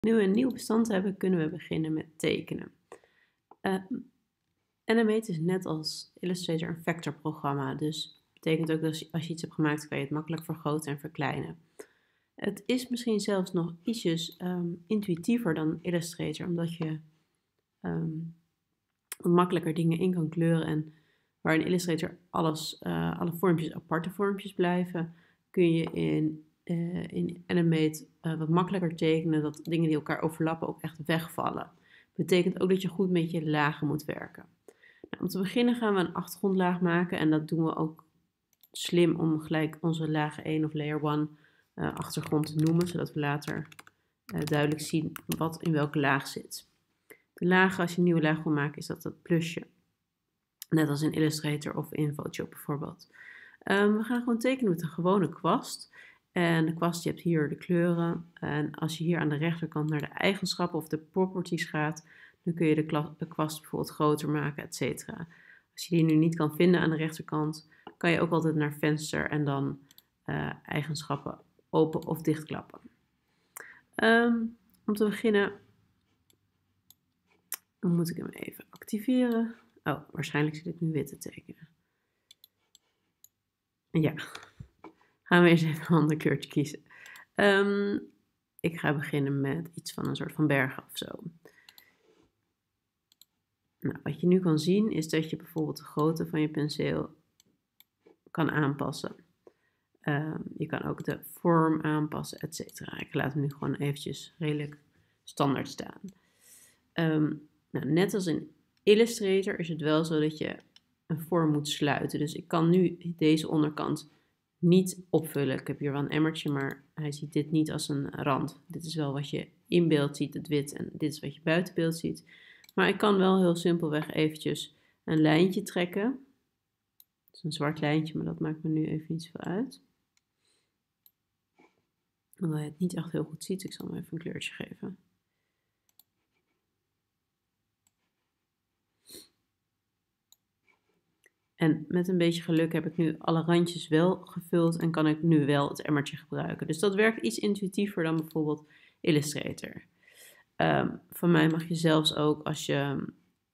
Nu we een nieuw bestand hebben, kunnen we beginnen met tekenen. Animate is net als Illustrator een vectorprogramma, dus dat betekent ook dat als je iets hebt gemaakt, kan je het makkelijk vergroten en verkleinen. Het is misschien zelfs nog ietsjes intuïtiever dan Illustrator, omdat je makkelijker dingen in kan kleuren en waar in Illustrator alle vormpjes aparte vormpjes blijven, kun je in Animate wat makkelijker tekenen, dat dingen die elkaar overlappen ook echt wegvallen. Betekent ook dat je goed met je lagen moet werken. Nou, om te beginnen gaan we een achtergrondlaag maken en dat doen we ook slim om gelijk onze laag 1 of layer 1 achtergrond te noemen, zodat we later duidelijk zien wat in welke laag zit. De laag, als je een nieuwe laag wil maken, is dat plusje. Net als in Illustrator of in Photoshop bijvoorbeeld. We gaan gewoon tekenen met een gewone kwast. En de kwast, je hebt hier de kleuren. En als je hier aan de rechterkant naar de eigenschappen of de properties gaat, dan kun je de kwast bijvoorbeeld groter maken, etc. Als je die nu niet kan vinden aan de rechterkant, kan je ook altijd naar venster en dan eigenschappen open of dichtklappen. Om te beginnen moet ik hem even activeren. Oh, waarschijnlijk zit ik nu wit te tekenen. Ja, gaan we eens even een ander kleurtje kiezen. Ik ga beginnen met iets van een soort van bergen of zo. Nou, wat je nu kan zien is dat je bijvoorbeeld de grootte van je penseel kan aanpassen. Je kan ook de vorm aanpassen, etc. Ik laat hem nu gewoon eventjes redelijk standaard staan. Nou, net als in Illustrator is het wel zo dat je een vorm moet sluiten. Dus ik kan nu deze onderkant niet opvullen. Ik heb hier wel een emmertje, maar hij ziet dit niet als een rand. Dit is wel wat je in beeld ziet, het wit, en dit is wat je buiten beeld ziet. Maar ik kan wel heel simpelweg eventjes een lijntje trekken. Het is een zwart lijntje, maar dat maakt me nu even niet zoveel uit. Omdat je het niet echt heel goed ziet, ik zal hem even een kleurtje geven. En met een beetje geluk heb ik nu alle randjes wel gevuld en kan ik nu wel het emmertje gebruiken. Dus dat werkt iets intuïtiever dan bijvoorbeeld Illustrator. Van mij mag je zelfs ook, als je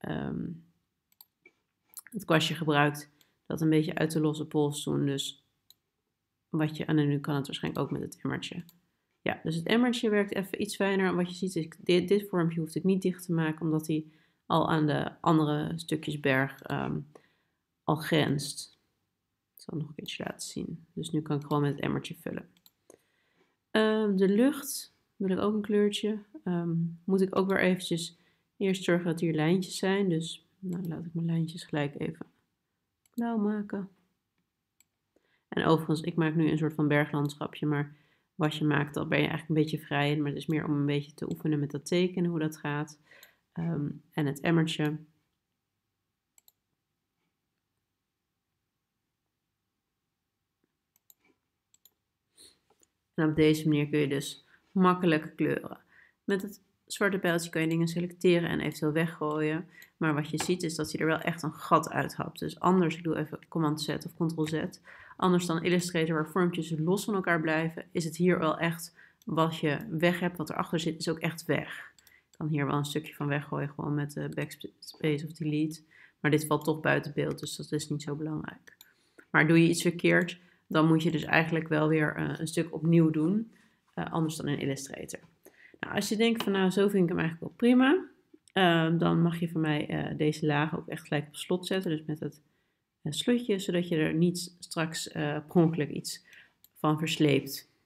het kwastje gebruikt, dat een beetje uit de losse pols doen. Dus en nu kan het waarschijnlijk ook met het emmertje. Ja, dus het emmertje werkt even iets fijner. Wat je ziet is, dit vormpje hoeft ik niet dicht te maken, omdat hij al aan de andere stukjes berg al grenst. Ik zal het nog een keertje laten zien. Dus nu kan ik gewoon met het emmertje vullen. De lucht wil ik ook een kleurtje. Moet ik ook weer eventjes eerst zorgen dat hier lijntjes zijn. Dus nou, laat ik mijn lijntjes gelijk even blauw maken. En overigens, ik maak nu een soort van berglandschapje, maar wat je maakt, dan ben je eigenlijk een beetje vrij in. Maar het is meer om een beetje te oefenen met dat tekenen, hoe dat gaat. En het emmertje. En op deze manier kun je dus makkelijk kleuren. Met het zwarte pijltje kan je dingen selecteren en eventueel weggooien. Maar wat je ziet is dat hij er wel echt een gat uit hapt. Dus anders, ik doe even Command-Z of Ctrl-Z. Anders dan Illustrator waar vormpjes los van elkaar blijven, is het hier wel echt wat je weg hebt, wat erachter zit, is ook echt weg. Ik kan hier wel een stukje van weggooien, gewoon met de backspace of delete. Maar dit valt toch buiten beeld, dus dat is niet zo belangrijk. Maar doe je iets verkeerd, dan moet je dus eigenlijk wel weer een stuk opnieuw doen. Anders dan in Illustrator. Nou, als je denkt van nou, zo vind ik hem eigenlijk wel prima. Dan mag je van mij deze laag ook echt gelijk op slot zetten. Dus met het slotje, zodat je er niet straks per ongeluk iets van versleept.